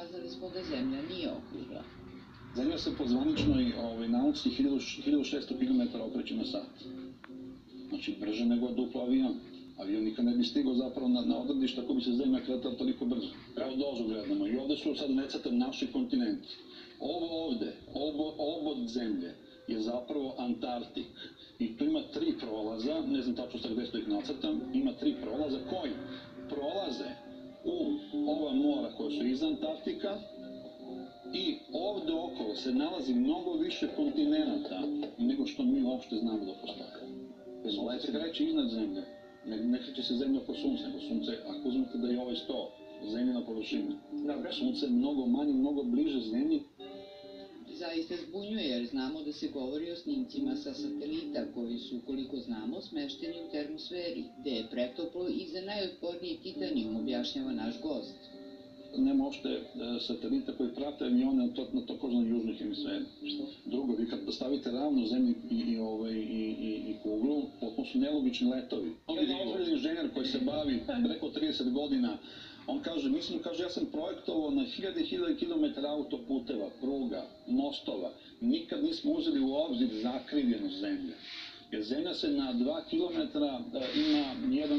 dokazali smo da Zemlja nije okrugla. Zemlja se po zvaničnoj nauci 1600 km okreće na sat. Znači brže nego duplo avion. Avion nikad ne bi stigao zapravo na odredište ako bi se Zemlja kretala toliko brzo. Evo dozu gledamo i ovde su sad necrtani naši kontinenti. Ovo ovde, obod Zemlje, je zapravo Antarktik. I tu ima 3 prolaza, ne znam tačno sad gde što ih nacrtam, ima 3 prolaza koji prolaze u ova mora koja su iz Antarktika i ovde okolo se nalazi mnogo više kontinenta nego što mi uopšte znamo da postoje. Sunce se kreće iznad Zemlje, ne kreće se Zemlja oko Sunca, nego Sunce, ako uzmete da je ovaj 100, Zemljina površina, Sunce je mnogo manje, mnogo bliže Zemlji. Zaista zbunjuje jer znamo da se govori o snimcima sa satelita koji su, koliko znamo, smešteni u termosferi, gde je pretoplo i za najotporniji titanijum, objašnjava naš gost. Nema uopšte satelita koji prate avione na takozvanoj južnoj hemisferi. Drugo, vi kad stavite ravno Zemlji i kuglu, potpuno su nelogični letovi. Jedan ozbiljan inženjer koji se bavi preko 30 godina, on kaže, ja sam projektovao na 1000 kilometara autoputeva, pruga, mostova. Nikad nismo uzeli u obzir zakrivljenost Zemlje. Jer Zemlja se na 2 kilometra ima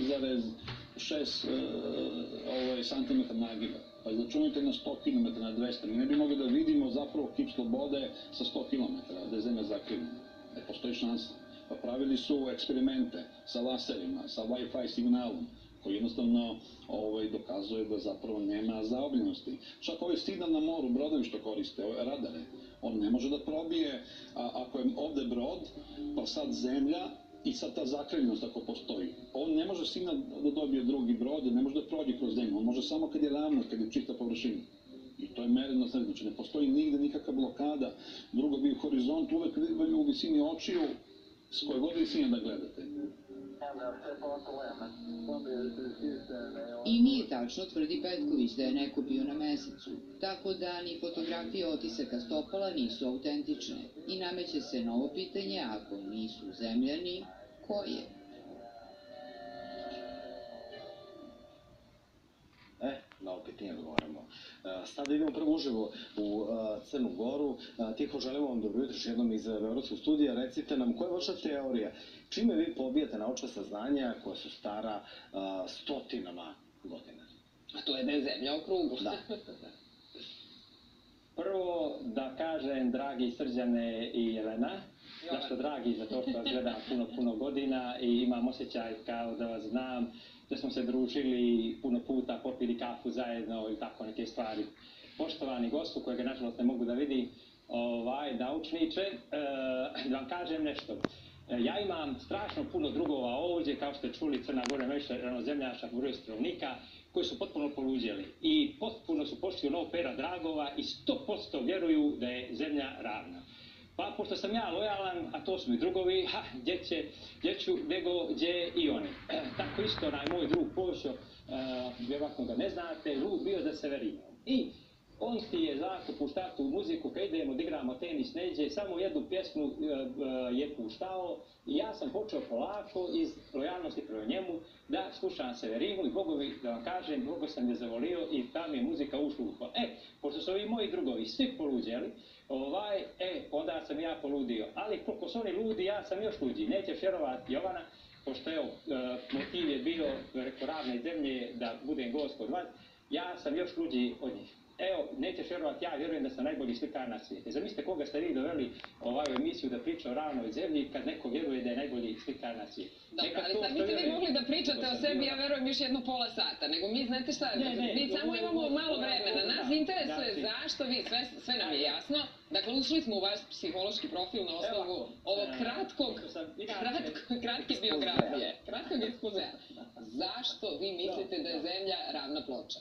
1,6 cm nagiba. Pa izračunajte na 100 km, na 200. Mi ne bi mogli da vidimo zapravo kip slobode sa 100 km, da je Zemlja zakrivljena. Ne postoji šansa. Pa pravili su eksperimente sa laserima, sa Wi-Fi signalom, koji jednostavno dokazuje da zapravo nema zaobljenosti. Čak ovaj signal na moru, brodovi što koriste, radare, on ne može da probije, ako je ovde brod, pa sad Zemlja, i sad ta zakrivljenost ako postoji. On ne može signal da dobije drugi brod, ne može da prođe kroz Zemlju, on može samo kad je ravno, kad je čista površina. I to je mereno, znači ne postoji nigde nikakva blokada. Drugo bi u horizontu uvek videli u visini očiju, s koje god visine da gledate. I nije tačno, tvrdi Petković, da je neko bio na Mesecu. Tako da ni fotografije otisaka stopala nisu autentične. I nameće se novo pitanje, ako nisu Zemljani, ko je? Na pitanje odgovaramo. Sada idemo prvo uživo u Crnu Goru. Tiho, želimo vam dobro jutro još jednom iz Beogradskog studija. Recite nam, koja je vaša teorija? Čime vi pobijate naučna saznanja koja su stara stotinama godina? A to je da je Zemlja okrugla. Da. Prvo da kažem, dragi Srđane i Jelena, zašto dragi, zato što vas gledam puno godina i imam osjećaj kao da vas znam, da smo se družili puno puta, popili kafu zajedno i tako neke stvari. Poštovani gostu, kojega nažalost ne mogu da vidim, naučniče, da vam kažem nešto. Ja imam strašno puno drugova ovdje, kao što ste čuli, Crna Gora najviše ravnozemljaša, broj stanovnika, koji su potpuno poluđeli i potpuno su pošli u nov pera Dragova i 100% vjeruju da je Zemlja ravna. Pa pošto sam ja lojalan, a to su mi drugovi, gdje ću nego gdje i oni. Tako isto onaj moj drug Pošo, vjerovatno ga ne znate, lud bio za Severinu. I on ti je zako puštao tu muziku, kad idemo da igramo tenis neđe, samo jednu pjesmu je puštao i ja sam počeo polako iz lojalnosti prema njemu da slušam Severinu i bogovi, da vam kažem, Bogo sam je zavolio i tam je muzika ušla u uho. Pošto su ovi moji drugovi svi poluđeli, onda sam ja poludio. Ali koliko su oni ludi, ja sam još luđi. Nećeš vjerovati, Jovana, pošto evo, motiv je bio preko ravne zemlje da budem gost kod vas, ja sam još luđi od njih. Evo, nećeš vjerovati, ja vjerujem da sam najbolji slikar na svijetu. Zamislite koga ste vi doveli u emisiju da priča o ravnoj zemlji kad neko vjeruje da je najbolji slikar na svijetu. Dobro, ali sad biste vi mogli da pričate o sebi, ja verujem, još jedno pola sata. Nego mi, znate šta, mi samo imamo malo vremena. Nas interesuje zašto vi, sve nam je jasno. Dakle, ušli smo u vaš psihološki profil na osnovu ovog kratke biografije, kratkog ekspozea. Zašto vi mislite da je Zemlja ravna ploča?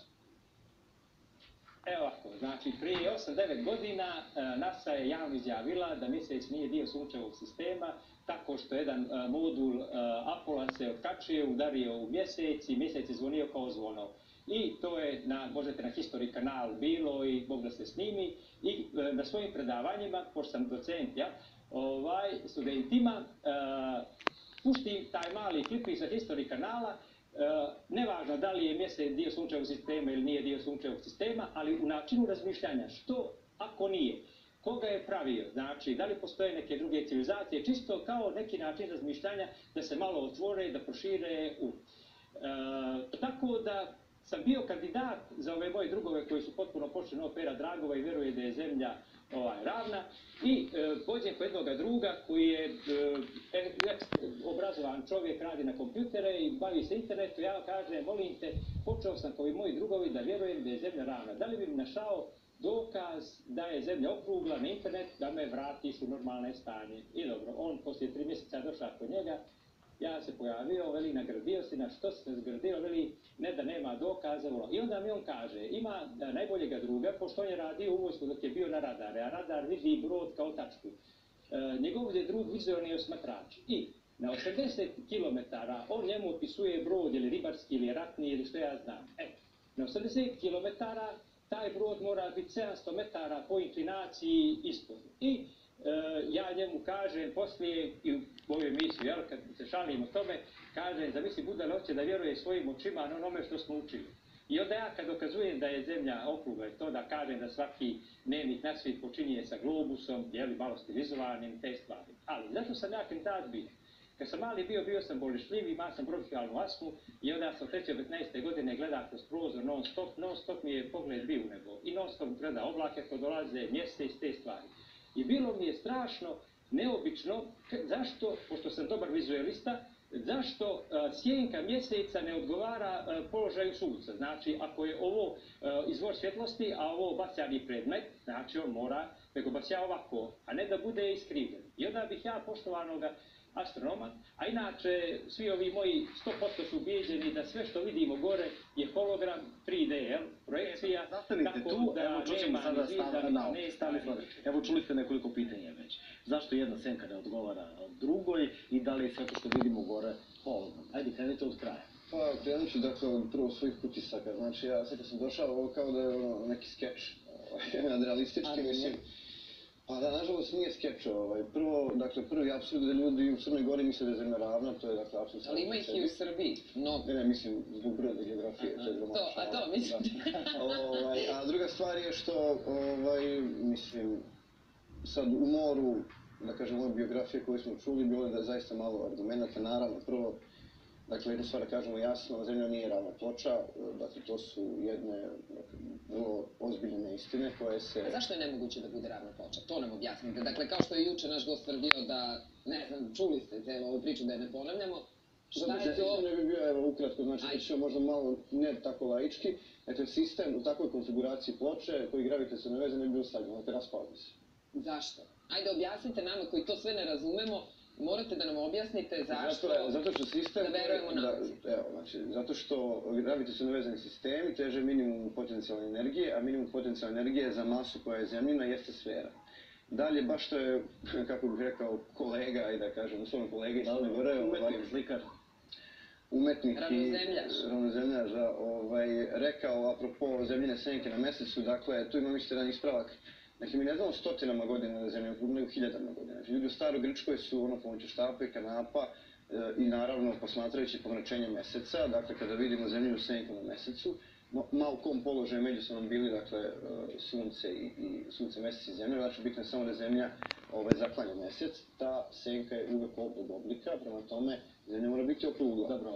Evo ovako, znači prije 8-9 godina NASA je javno izjavila da mjesec nije dio sunčevog sistema, tako što jedan modul Apola se otkačio, udario u mjesec i mjesec je zvonio kao zvono. I to je, možete na History kanal bilo i mogu da se snimi. I na svojim predavanjima, pošto sam docent, studentima, puštim taj mali klip iz History kanala nevažno da li je mjesec dio sunčevog sistema ili nije dio sunčevog sistema, ali u načinu razmišljanja, što ako nije, koga je pravio, znači da li postoje neke druge civilizacije, čisto kao neki način razmišljanja da se malo otvore, da prošire tako da sam bio kandidat za ove moje drugove koji su potpuno počeli od Pera Dragova i vjeruje da je zemlja ravna i pođem kod jednoga druga koji je obrazovan čovjek, radi na kompjutere i bavi se internetu. Ja kažem, molim te, počeo sam kao i moji drugovi da vjerujem da je zemlja ravna. Da li bi mi našao dokaz da je zemlja okrugla na internet da me vratiš u normalne stanje? I dobro, on poslije 3 mjeseca došao kod njega, ja se pojavio, veli, nagradio si, na što se zgradio, veli, ne da nema dokaza, i onda mi on kaže, ima najboljega druga, pošto on je radio u vojsku dok je bio na radare, a radar vidi brod kao tačku. Njegov je drug vizualni osmatrač i na 80 km on njemu opisuje brod ili ribarski ili ratni ili što ja znam. Na 80 km taj brod mora biti 700 metara po inklinaciji ispod. I ja njemu kažem, poslije i u ovoj emisiji, kad se šalim o tome, kažem, zamisli Budala hoće da vjeruje svojim očima na onome što smo učili. I onda ja kad dokazujem da je zemlja okrugla i to da kažem da svaki dnevnik na svijet počinje sa globusom, jeli malo stilizovanim, te stvari. Ali zašto sam ja kandidat bio? Kad sam mali bio sam bolešljiv, imao sam bronhijalnu astmu i onda sam 3-15. godine gledao kroz prozor non stop mi je pogled bio u nebo. I non stop gleda oblake ko dolaze, mjesec, te stvari. I bilo mi je strašno, neobično, zašto, pošto sam dobar vizualista, zašto sjenka mjeseca ne odgovara položaju sunca. Znači, ako je ovo izvor svjetlosti, a ovo bacjani predmet, znači on mora da ga bacija ovako, a ne da bude iskrivljen. I onda bih ja poštovanoga astronoma, a inače svi ovi moji 100% su ubijeđeni da sve što vidimo gore je hologram 3D, projekcija. Zastanite tu, evo čućemo sada Stanislav. Evo čuli ste nekoliko pitanja već. Zašto jedna senka ne odgovara drugoj i da li je sve to što vidimo gore hologram? Ajde, krenite od kraja. Pa, krenut ću dakle od prvo svojih utisaka. Znači, ja sad kad sam došao, ovo kao da je neki skeč, nadrealistički, mislim. Pa da, nažalost nije skeč. Prvo, dakle, prvi apsurd da ljudi u Crnoj Gori misle da je zemlja ravna, to je dakle apsurd. Ali ima ih i u Srbiji, mnogo. Ne, mislim, zbog broda geografije, to je dramatično. A to, mislim. A druga stvar je što, mislim, sad u moru, da kažem, ove biografije koje smo čuli, bilo je da je zaista malo argumenta, naravno, prvo, dakle, jednu stvar da kažemo jasno, zemlja nije ravna ploča, dakle, to su jedne vrlo ozbiljne neistine koje se... A zašto je nemoguće da bude ravna ploča? To nam objasnite. Dakle, kao što je juče naš gost tvrdio da, ne znam, čuli ste cijelu ovu priču da je ne ponavljamo, šta je to... Ne bi bio, evo, ukratko, znači, da možda malo ne tako laički, dakle, sistem u takvoj konfiguraciji ploče koji gravitacione veze ne bi bio stavljen, dakle, raspao bi se. Zašto? Ajde, objasnite nama koji to sve ne razumemo, morate da nam objasnite zašto da verujemo nauci. Evo, znači, zato što gravitacione vezani sistemi teže minimum potencijalne energije, a minimum potencijalne energije za masu koja je zemljina jeste sfera. Dalje, baš to je, kako bih rekao, kolega, ajde da kažem, uslovno kolega iz Crne Gore, slikar, umetnik i ravnozemljaš, rekao, apropo zemljine senke na mesecu, dakle, tu imam isto jedan ispravak. Dakle, mi ne znamo stotinama godina da zemlja okrugla, nego hiljadama godina. Znači, ljudi u Starogrčkoj su pomoću štape, kanapa i naravno posmatrajući pomračenje meseca, dakle, kada vidimo zemljinu senku na mesecu, ma u kom položaju međusobno bili, dakle, sunce, mesec i zemlja, znači bitno je samo da zemlja zaklanja mesec, ta senka je uvek ovog oblika, prema tome zemlja mora biti okrugla. Dobro,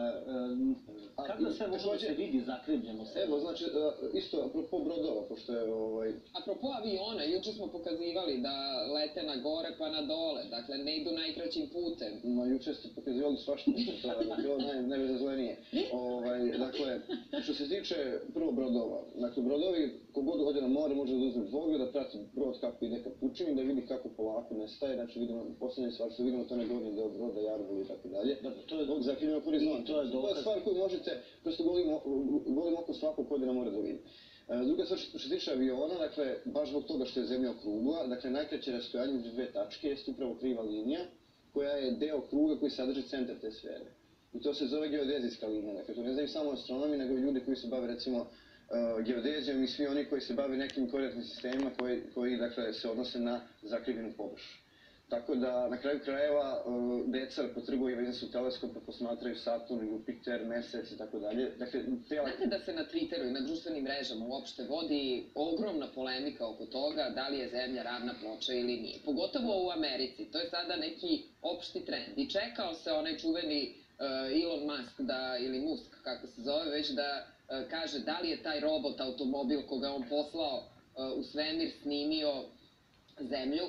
kada sve može da se vidi zakrivljeno sve? Evo, znači, isto apropo brodova, pošto je Apropo aviona, juče smo pokazivali da lete na gore pa na dole, dakle ne idu najkraćim putem. Ma, juče ste pokazivali svašta, to je bilo najbezazlenije. Dakle, što se tiče prvo brodova, dakle, brodovi, kogod ode na more može da uzme dvogled, da prati brod kako ide ka pučini, da vidi kako polako nestaje, znači vidimo, posljednje stvar što vidimo, to ne govorim deo broda, jarvoli i tako dalje. Bog zakrivljeno horizont. To je stvar koju možete, prosto govorim oko svakog kod je na more da vidi. Druga stvar što se tiče aviona, dakle, baš zbog toga što je zemlja okrugla, dakle, najkraće rastojanje među dve tačke jeste upravo kriva linija, koja je deo kruga koji sadrži centar te sfere. I to se zove geodezijska linija. Dakle, to ne znaju samo astronomi, nego i ljudi koji se bave, recimo, geodezijom i svi oni koji se bave nekim koordinatnim sistemima koji, dakle, se odnose na zakrivljenu površinu. Tako da, na kraju krajeva, deca po trgovima su teleskope, posmatraju Saturn, Jupiter, Mesec i tako dalje. Dakle, Znate da se na Twitteru i na društvenim mrežama uopšte vodi ogromna polemika oko toga da li je Zemlja ravna ploča ili nije. Pogotovo u Americi. To je sada neki opšti trend. I čekao se onaj čuveni Elon Musk ili Musk, kako se zove, već da kaže da li je taj robot, automobil koga on poslao u svemir snimio Zemlju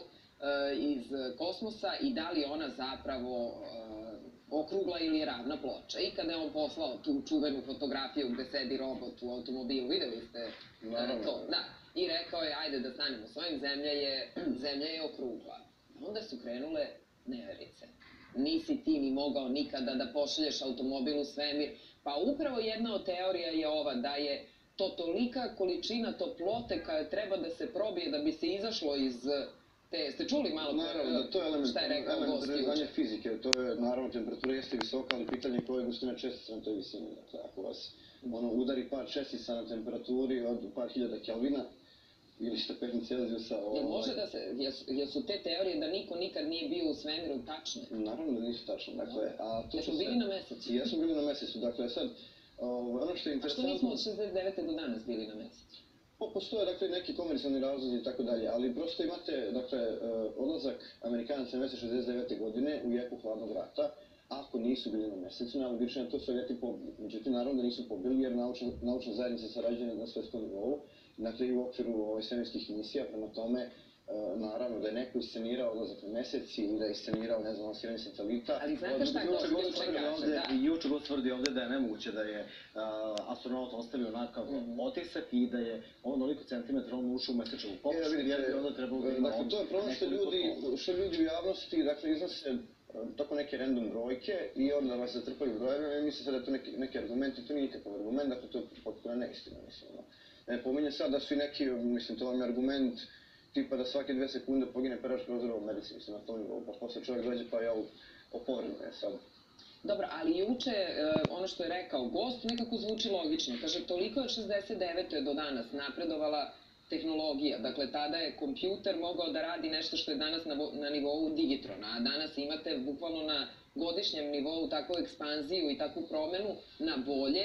iz kosmosa i da li ona zapravo okrugla ili je ravna ploča. I kada je on poslao tu čuvenu fotografiju gde sedi robot u automobilu, videli ste to? Da. I rekao je, ajde da stanemo s ovim, Zemlja je okrugla. Onda su krenule neverice. Nisi ti ni mogao nikada da pošalješ automobil u svemir. Pa upravo jedna od teorija je ova, da je to tolika količina toplote koja treba da se probije da bi se izašlo iz ste čuli malo šta je rekao gost juče? Znanje fizike, to je, naravno, temperatura jeste visoka, ali pitanje koje je gustina čestica na toj visini. Dakle, ako vas udari par čestica na temperaturi od par hiljada Kelvina, ili stepeni Celzijusa... Može da se, jesu te teorije da niko nikad nije bio u svemiru tačne? Naravno da nisu tačne, dakle... Jesu bili na mesecu? Jesmo bili na mesecu, dakle sad, ono što je interesantno... A što nismo od 69. do danas bili na mesecu? Postoje, dakle, neki komercijalni razlozi i tako dalje, ali prosto imate, dakle, odlazak Amerikanaca na mesec 69. godine u jeku hladnog rata, ako nisu bili na mesecu, najlogičnije to Sovjeti pobili. Međutim, naravno da nisu pobili jer naučna zajednica sarađuje na svetskom nivou, dakle i u okviru svemirskih misija, prema tome, naravno da je neko iscenirao odlazak na mesec ili da je iscenirao, ne znam, lansiranje satelita. Ali znate šta gost juče kaže, da? Juče god tvrdi ovde da je nemoguće da je astronaut ostavio onakav otisak i da je on onoliko centimetra on ušao u mesečevu površinu, jer bi onda trebalo da ima... Dakle, to je problem što ljudi u javnosti, dakle, iznose tako neke random brojke i onda vas zatrpaju brojevima i misle sad da je to neki argument i to nije nikakav argument, dakle, to je potpuno neistina, mislim. Ne pominje sad da su i neki, mislim, to vam je argument tipa da svake 2 sekunde pogine perač prozora u Americi, mislim, na tom nivou, pa posle čovjek dođe pa ja opovrne sad. Dobro, ali juče, ono što je rekao gost, nekako zvuči logično. Kaže, toliko je od 69. do danas napredovala tehnologija. Dakle, tada je kompjuter mogao da radi nešto što je danas na nivou digitrona, a danas imate bukvalno na godišnjem nivou takvu ekspanziju i takvu promenu na bolje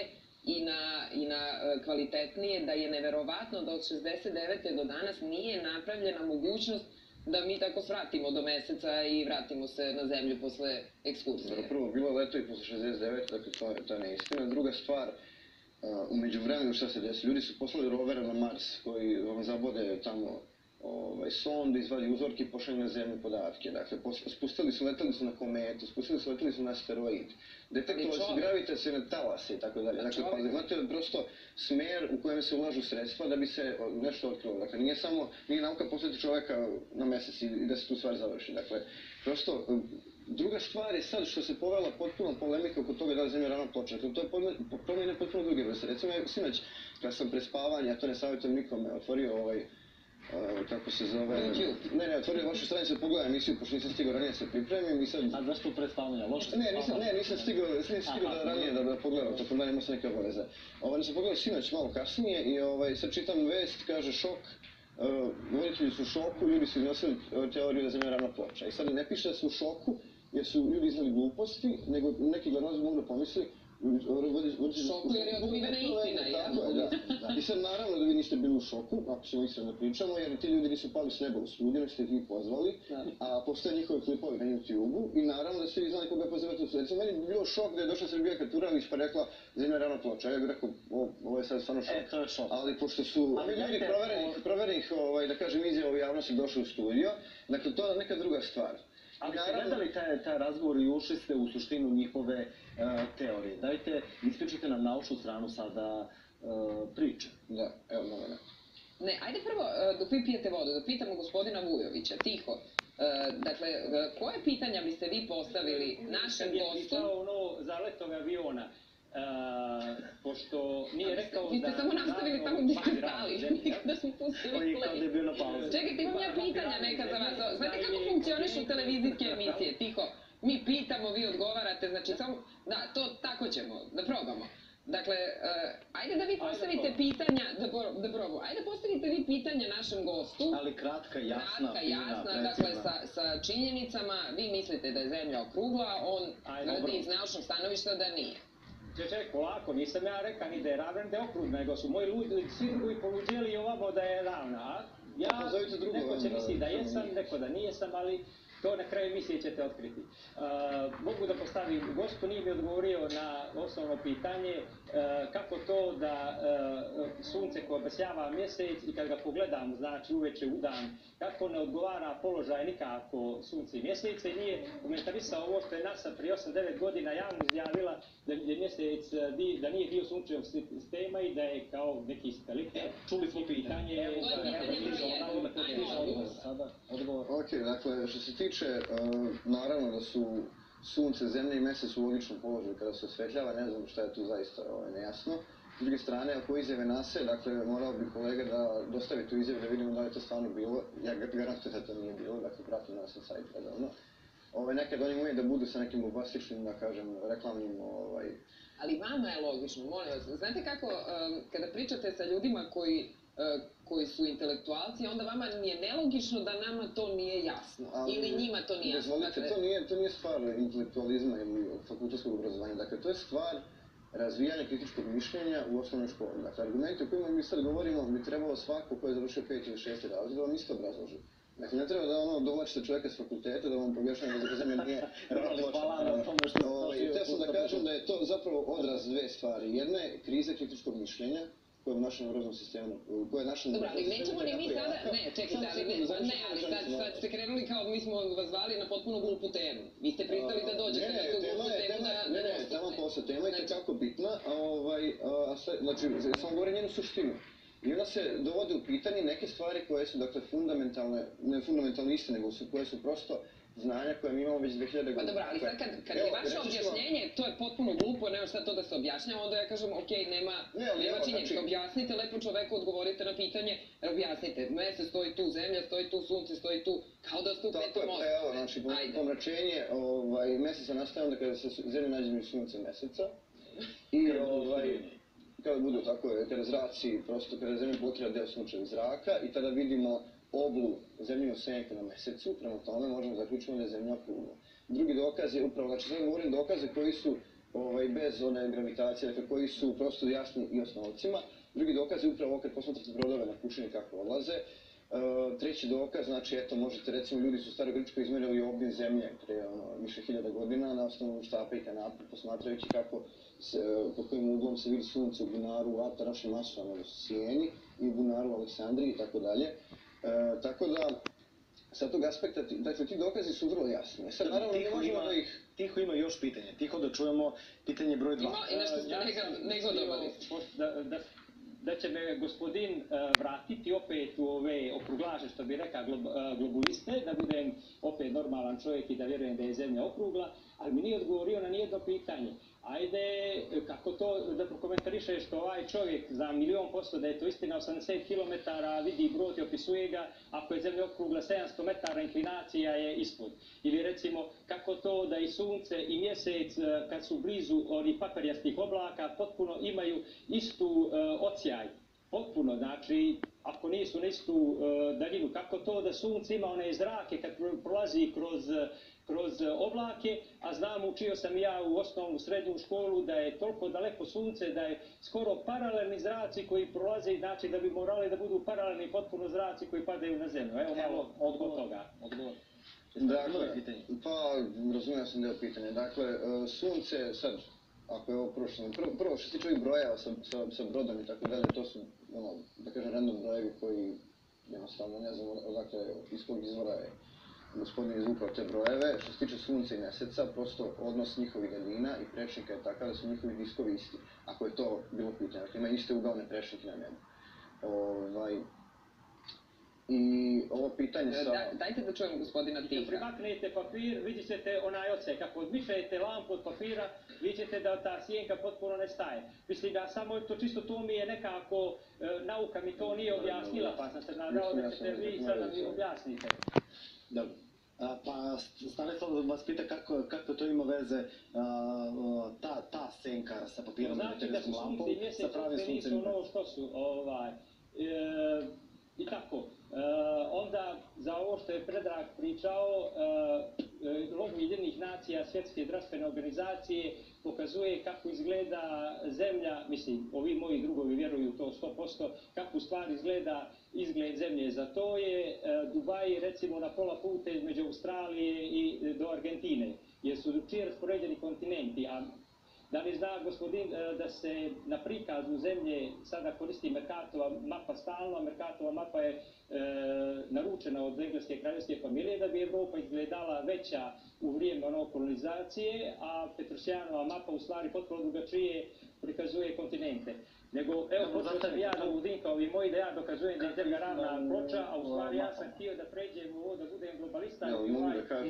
i na kvalitetnije, da je neverovatno da od 69. do danas nije napravljena mogućnost da mi tako svratimo do meseca i vratimo se na zemlju posle ekskurzije. Prvo, bilo je leto i posle 69, dakle to je neistina. Druga stvar, umeđu vremenu šta se desi, ljudi su poslali rovere na Mars koji vam zabode tamo sonde, izvadi uzorke i pošalju na zemlju podatke. Dakle, letali su na kometu, letali su na asteroid, detektovali su gravitacione talase i tako dalje. Dakle, pa imate prosto smer u kojem se ulažu sredstva da bi se nešto otkrilo. Dakle, nije nauka poslati čoveka na mesec i da se tu stvar završi. Dakle, prosto, druga stvar je sad što se povela potpuno polemika oko toga da li je Zemlja ravna ploča. Dakle, to je promjene potpuno druge vrste. Recimo, sinoć, kad sam prespavanje, a to ne savjetujem nikome, otvorio kako se zove... Ne, otvorio vašu stranicu da pogledam emisiju, pošto nisam stigao ranije se pripremim i sad... A zašto prespavanja? Loše se spavanja? Ne, nisam stigao ranije da pogledam, tako da imao sam neke obaveze. Nisam pogledao sinoć malo kasnije i sad čitam vest, kaže šok, voditelji su u šoku, ljudi su iznosili teoriju da Zemlja ravna ploča. I sad ne piše da su u šoku jer su ljudi iznali gluposti, nego neki glavnozi mogu da pomisli šoku jer je otkrivena istina, jel? I sad naravno da vi niste bili u šoku, ako ćemo iskreno da pričamo, jer ti ljudi nisu pali s neba u studiju, nek ste ih vi pozvali, a postoje njihove klipovi na YouTube-u i naravno da ste vi znali koga pozivate u studiju. Recimo, meni bi bilo šok da je došla Srbijanka Turalić pa rekla Zemlja ravna ploča. Ja bih rekao, ovo je sad stvarno šok. To je šok. Ali pošto su ljudi proverenih, da kažem, izjava u javnosti došli u studio, dakle, to je neka druga stvar. Ali ste gledali taj razgovor i ušli ste u suštinu njihove teorije. Dajte, ispričajte nam naučnu stranu sada priče. Da, evo mogu ne. Ne, ajde prvo, dok vi pijete vodu, da pitamo gospodina Vujovića, tiho. Dakle, koje pitanja biste vi postavili našem gostu? Je pitao ono za letove aviona. Pošto nije rekao da... Vi ste samo nastavili tamo gdje ste stali, nikada smo pustili play. Čekajte, imam ja pitanja neka za vas. Znate kako funkcionišu televizijske emisije? Tiho, mi pitamo, vi odgovarate, znači samo... Da, to tako ćemo, da probamo. Dakle, ajde da vi postavite pitanja, da probamo, ajde postavite vi pitanja našem gostu. Ali kratka, jasna, Kratka, fina, jasna, precizna. dakle sa činjenicama. Vi mislite da je zemlja okrugla, on tvrdi iz naučnog stanovišta da nije. Čekaj, polako, nisam ja rekao ni da je ravna, da je okrugna, nego su moji ljudi, svi drugi poluđeli ovamo da je ravna. A ja, pozovite drugo, neko će onda, misli da samo jesam, njih. neko da nijesam, ali to na kraju emisije ćete otkriti. Mogu da postavim, gostu nije mi odgovorio na osnovno pitanje kako to da sunce koje obasjava mjesec i kad ga pogledam, znači uveče u dan, kako ne odgovara položaj nikako sunce i mjesece, nije komentarisao ovo što je NASA prije 8-9 godina javno izjavila da je mjesec, da nije dio sunčevog sistema i da je kao neki satelit. Čuli smo pitanje. Sada, odgovor. Ok, dakle, što se tiče, naravno da su sunce, zemlja i mjesec u logičnom položaju kada se osvetljava, ne znam šta je tu zaista nejasno. S druge strane, ako izjave NASA, dakle, morao bi kolega da dostavi tu izjavu da vidimo da je to stvarno bilo. Ja garantujem da to nije bilo, dakle, pratim NASA sajt redovno. Nekad oni moji da budu sa nekim bombastičnim, da kažem, reklamnim, Ali vama je logično, molim vas. Znate kako, kada pričate sa ljudima koji su intelektualci, onda vama je nelogično da nama to nije jasno. Ili njima to nije jasno. Dozvolite, to nije stvar intelektualizma ili fakultetskog obrazovanja. Dakle, to je stvar razvijanja kritičkog mišljenja u osnovnoj školi. Dakle, argumenti o kojima mi sad govorimo bi trebalo svako ko je završio 5. ili 6. razred da vam isto obrazloži. Dakle, ne treba da dovlačite čovjeka s fakulteta da vam objašnjava da zemlja nije Htio sam da kažem da je to zapravo odraz dve stvari. Jedna je kriza kritičkog mišljenja, koja je u našem obrazovnom sistemu, koja je našem... Dobro, ali nećemo ni mi sada... Ne, čekajte, ali sad ste krenuli kao mi smo vas zvali na potpuno glupu temu. Vi ste pristali da dođete na tu glupu temu da Ne, tamo posle, tema je tekako bitna, znači, samo govorim njenu suštinu. I onda se dovode u pitanje neke stvari koje su, dakle, fundamentalne, ne fundamentalne istine, nego koje su prosto znanja koje mi imamo već 2000 godina. Pa dobro, ali sad kad je vaše objašnjenje, to je potpuno glupo, nema šta to da se objašnjava, onda ja kažem, okej, nema činjenica, objasnite lepo čoveku, odgovorite na pitanje, objasnite, mesec stoji tu, zemlja stoji tu, sunce stoji tu, kao da ste u petom mostu. Evo, znači, pomračenje meseca nastaje onda kada se zemlja nađe među sunce meseca i kada budu tako, kada zraci, prosto kada zemlja blokira deo sunčevog zraka i tada vidimo oblu zemljinu senku na mesecu, prema tome možemo zaključiti da je zemlja okrugla. Drugi dokaz je upravo, znači sad govorim dokaze koji su bez one gravitacije, dakle koji su prosto jasni i osnovcima. Drugi dokaz je upravo ovo kad posmatrate brodove na pučini kako odlaze. Treći dokaz, znači eto možete recimo ljudi su u Starogrčkoj izmerili obim zemlje pre više hiljada godina na osnovu štapa i kanapa, posmatrajući kako pod kojim uglom se vidi sunce u bunaru u današnjem Masovanu u Sijeni i u bunaru u Aleksandriji i tako dalje. Tako da, sa tog aspekta, dakle, ti dokazi su vrlo jasni. Sad, naravno, ne možemo da ih... Tiho ima još pitanje. Tiho da čujemo pitanje broj 2. I nešto ste negodovali. Da će me gospodin vratiti opet u ove okruglaže, što bi rekao globuliste, da budem opet normalan čovjek i da vjerujem da je zemlja okrugla, ali mi nije odgovorio na nijedno pitanje. Ajde, kako to da prokomentariše što ovaj čovjek za 1.000.000% da je to istina 80 km vidi brod i opisuje ga, ako je zemlja okrugla 700 metara inklinacija je ispod. Ili recimo kako to da i sunce i mjesec kad su blizu onih papirjastih oblaka potpuno imaju istu ocijaj. Potpuno, znači ako nisu na istu daljinu, kako to da sunce ima one zrake kad prolazi kroz oblake, a znam, učio sam ja u osnovnu srednju školu da je toliko daleko sunce, da je skoro paralelni zraci koji prolaze, znači da bi morali da budu paralelni potpuno zraci koji padaju na zemlju. Evo malo odgovor toga. Dakle, pa razumio sam deo pitanja. Dakle, sunce sad, ako je ovo prvo što se tiče ovih brojeva sa brodom i tako dalje, to su, da kažem, random brojevi koji jednostavno ne znam odakle iz kog izvora je gospodin izvukao te brojeve. Što se tiče sunca i meseca, prosto odnos njihovih daljina i prečnika je takav da su njihovi diskovi isti, ako je to bilo pitanje. Dakle, ima iste ugalne prečnike na nebu. I ovo pitanje sa... Dajte da čujem gospodina Tiha. Kad primaknete papir, vidjet ćete onaj odsek. Ako odmišljate lampu od papira, vidjet ćete da ta sjenka potpuno nestaje. Mislim da samo to mi je nekako, nauka mi to nije objasnila, pa sam se nadao da ćete vi sada mi objasnite. Dobro. Pa Stanislav vas pita kako to ima veze ta senka sa papirom i baterijskom lampom sa pravim suncem. Znači da su sunce i mjesec nisu ono što su. I što je Predrag pričao, log Ujedinjenih nacija, Svjetske zdravstvene organizacije, pokazuje kako izgleda zemlja, mislim, ovi moji drugovi vjeruju to 100%, kako u stvari izgleda izgled zemlje. Za to je Dubai recimo na pola puta između Australije i do Argentine, jer su čije raspoređeni kontinenti, a da li zna gospodin da se na prikazu zemlje sada koristi Merkatova mapa stalno, a Merkatova mapa je naručena od engleske kraljevske familije da bi Evropa izgledala veća u vrijeme kolonizacije, a Petrosijanova mapa u stvari potpuno drugačije prikazuje kontinente. Nego, evo, počeo sam ja da udim kao i moji da ja dokazujem da je zemlja ravna ploča, a u stvari ja sam htio da pređem u ovo da budem globalista. Mogu da kažem.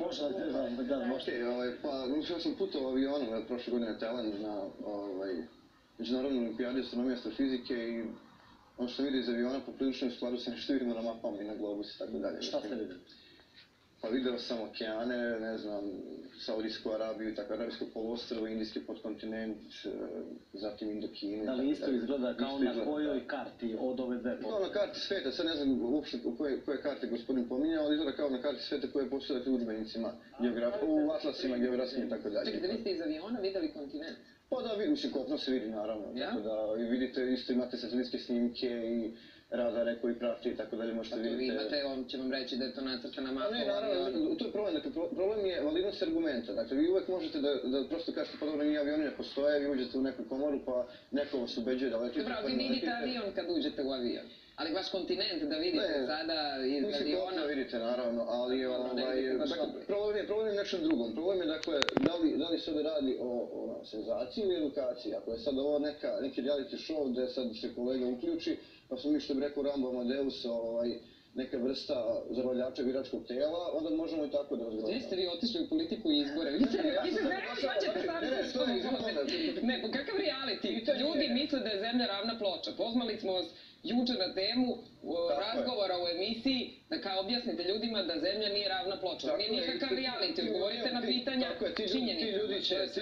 Pa, ja sam putovao avionom prošle godine na Tajland na međunarodnu olimpijadu astronomije astrofizike i ono što vidio iz aviona poprilično u skladu sa nešto vidimo na mapama i na globusu i tako dalje. Šta ste vidjeli? Pa video sam okeane, ne znam, Saudijsku Arabiju, tako Arabijsko poluostrvo, Indijski podkontinent, zatim Indokinu. Da li isto izgleda kao na kojoj karti od ove dve Kao na karti sveta, sad ne znam uopšte koje karte gospodin pominjao, ali izgleda kao na karti sveta koje postoje u udžbenicima, u atlasima, geografskim i tako dalje. Čekajte, vi ste iz aviona vidjeli kontinent? Pa da, mislim, kopno se vidi naravno, tako da vidite, isto imate satelitske snimke i radare koji prati i tako dalje, možete vidjeti. Vi imate, on će vam reći da je to nacrtana mapa. Ne, naravno, to je problem, dakle, problem je validnost argumenta, dakle, vi uvek možete da prosto kažete, pa dobro, nije avioni ne postoje, vi uđete u neku komoru, pa neko vas ubeđuje da letite. Dobro, vi vidite avion kad uđete u avion. Ali baš kontinent da vidite sada iz aviona... Mislim, kopno vidite, naravno, ali problem je nečem drugom. Problem je, dakle, da li se ovdje radi o senzaciji ili edukaciji. Ako je sad ovo neki reality show gde sad se kolega uključi, pa smo mi što bi rekao Rambo Amadeus, neka vrsta zarvaljača biračkog tela, onda možemo i tako da razgovaramo. Gdje ste vi otišli u politiku i izbore? Vi se vraćate sad Ne, pa kakav reality? Ljudi misle da je zemlja ravna ploča. Pozvali smo vas juče na temu razgovora u emisiji da kao objasnite ljudima da zemlja nije ravna ploča. Nije nikakav reality, odgovorite na pitanja činjenica. Ti ljudi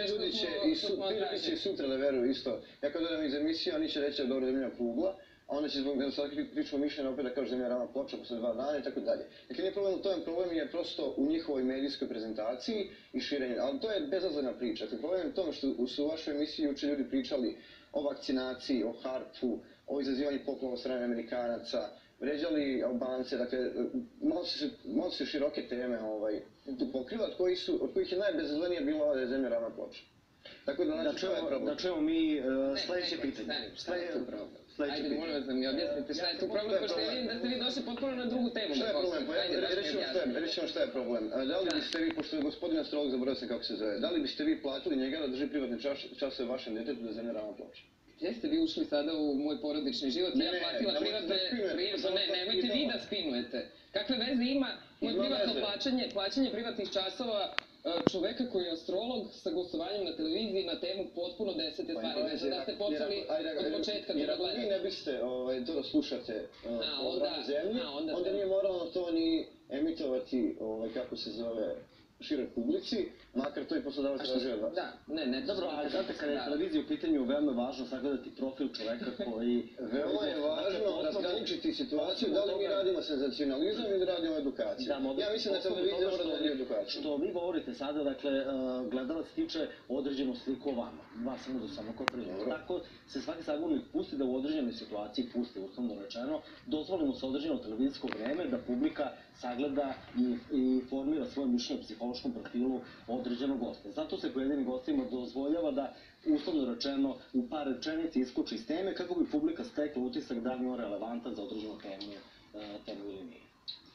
će sutra da veruju isto. Ja kad dodam iz emisije, oni će reći da je dobro zemlja kugla, a onda će zbog nedostatka kritičkog mišljenja opet da kaže zemlja ravna ploča posle 2 dana i tako dalje. Dakle, nije problem u tome, problem je prosto u njihovoj medijskoj prezentaciji i širenju, ali to je bezazlena priča. Dakle, problem je u tome što su u vašoj emisiji juče ljudi pričali o vakcinaciji, o harpu, o izazivanju poplava od strane Amerikanaca, vređali Albance, dakle, malo su široke teme tu pokriva, od kojih je najbezazlenije bilo ova da je zemlja ravna ploča. Tako da, znači, to je problem. Da čujemo mi sljedeće pitanje. Šta je tu problem? Ajde, molim vas da mi objasnite šta je tu problem, pošto vidim da ste vi došli potpuno na drugu temu. Šta je problem? Reći vam šta je problem. Da li biste vi, pošto je gospodin astrolog, zaboravio sam kako se zove, da li biste vi platili njega da drži privatne časove vašem djetetu da je zemlja ravna ploča? Gdje ste vi ušli sada u moj porodični život? Ja platila privatne... Nemojte vi da spinujete. Kakve veze ima moj privatno plaćanje privatnih časova čoveka koji je astrolog sa gostovanjem na televiziji na temu potpuno 10 stvari. Ne znam da ste počeli od početka da gledate. Jer ako vi ne biste to da slušate o ravnoj zemlji, onda nije moralno to ni emitovati, kako se zove, široj publici, makar to i poslodavac tražio od vas. Da, ne. Dobro, ali znate, kada je televizija u pitanju, veoma je važno sagledati profil čoveka koji... Veoma je važno razgraničiti situaciju, da li mi radimo senzacionalizam ili radimo edukaciju. Ja mislim da televizija mora da radi edukaciju. Što vi govorite sada, dakle, gledalac tiče određenu sliku o vama. Vas samo kao primjer. Tako se svaki sagovornik pusti da u određenoj situaciji, uslovno rečeno, dozvolimo se određeno televizijsko vreme da publika sagleda i formira svoje mišljenje o psihološkom profilu određenog gosta. Zato se pojedinim gostima dozvoljava da, uslovno rečeno, u par rečenici iskoči iz teme kako bi publika stekla utisak da li je on relevantan za određenu temu ili nije.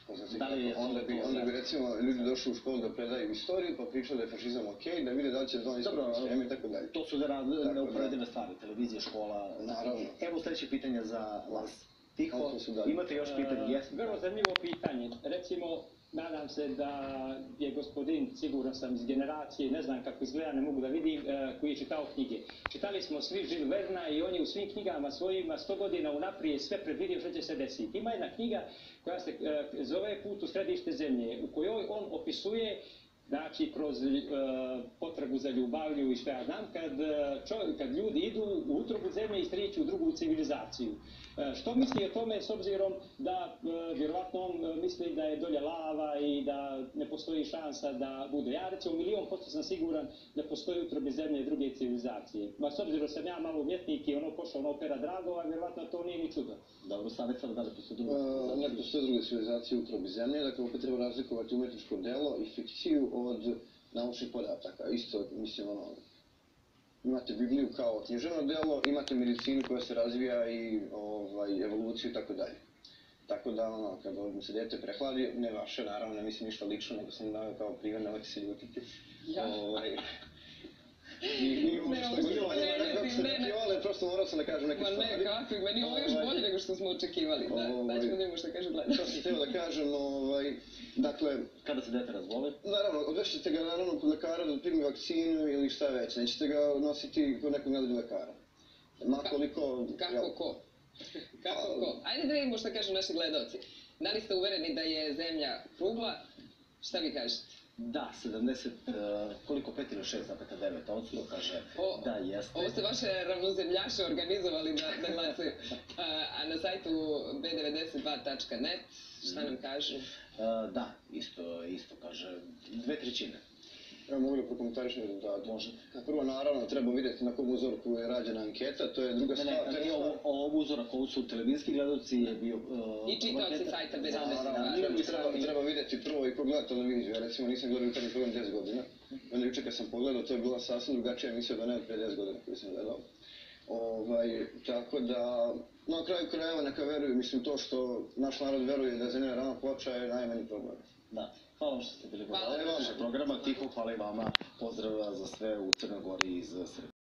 Onda bi recimo ljudi došli u školu da predaju istoriju, pa pričali da je fašizam okej, da vide da li će zvon iskoriti sveme i tako dalje. To su neuporedive stvari, televizija, škola. Naravno. Evo sljedeće pitanje za vas. Tiho, imate još pitanje? Vrlo zanimljivo pitanje. Recimo, nadam se da je gospodin, siguran sam iz generacije, ne znam kako izgleda, ne mogu da vidim, koji je čitao knjige. Čitali smo svi Žil Verna i on je u svim knjigama svojima 100 godina unaprijed sve predvidio što će se desiti. Ima jedna knjiga koja se zove Put u središte zemlje, u kojoj on opisuje, znači kroz potragu za ljubavlju i što ja znam, kad ljudi idu u utrobu zemlje i sreću drugu civilizaciju. Što misli o tome s obzirom da vjerovatno on misli da je dolje lava i da ne postoji šansa da bude. Ja recimo 1.000.000% sam siguran da postoji utrobi zemlje i druge civilizacije. Ma s obzirom sam ja malo umjetnik i pošao na opera Dragova, vjerovatno to nije ni čudo. Dobro, savjet sad da li postoji druga Ne postoje druge civilizacije u utrobi zemlje, dakle opet treba razlikovati umetničko delo i fikciju od naučnih podataka. Isto, mislim, imate Bibliju kao književno delo, imate medicinu koja se razvija i evoluciju i tako dalje. Tako da, kada se dete prehladi, ne vaše, naravno, ne mislim ništa lično, nego sam dao kao primjer, nemojte se ljutiti. I ovo što je bilo, prosto morao sam da kažem neke stvari. Ma ne, kakvi, meni ovo još bolje nego što smo očekivali. Da ćemo da imamo što kaže gledalci. To sam htio da kažem, dakle... Kada se dete razboli? Naravno, odvećete ga naravno kod lekara da primi vakcinu ili šta već, nećete ga nositi kod nekog nedelju lekara. Makoliko... Kako ko? Kako ko? Ajde da vidimo što kažu naši gledalci. Da li ste uvereni da je zemlja krugla? Šta vi kažete? Da, 70, koliko 5 ili 6,9% kaže da jeste. Ovo ste vaše ravnozemljaše organizovali da glasaju. A na sajtu b92.net šta nam kažu? Da, isto kaže 2/3. Evo mogu da prokomentarišem rezultate. Može. Prvo, naravno, treba vidjeti na kom uzorku je rađena anketa, to je druga stvar. Ne, nije ovo uzorak, ovo su televizijski gledalci je bio... I čitaoci sajta B92. Treba vidjeti prvo i ko gleda televiziju. Ja recimo nisam gledao jutarnji program 10 godina. Onda jučer kad sam pogledao, to je bila sasvim drugačija emisija od one od pre 10 godina koju sam gledao. Tako da, na kraju krajeva neka veruju, mislim to što naš narod veruje da je zemlja ravna ploča je najmanji problem. Da, hvala vam što ste bili gledali vašeg programa, Tiho, hvala i vama, pozdrav za sve u Crnoj Gori iz Srbije.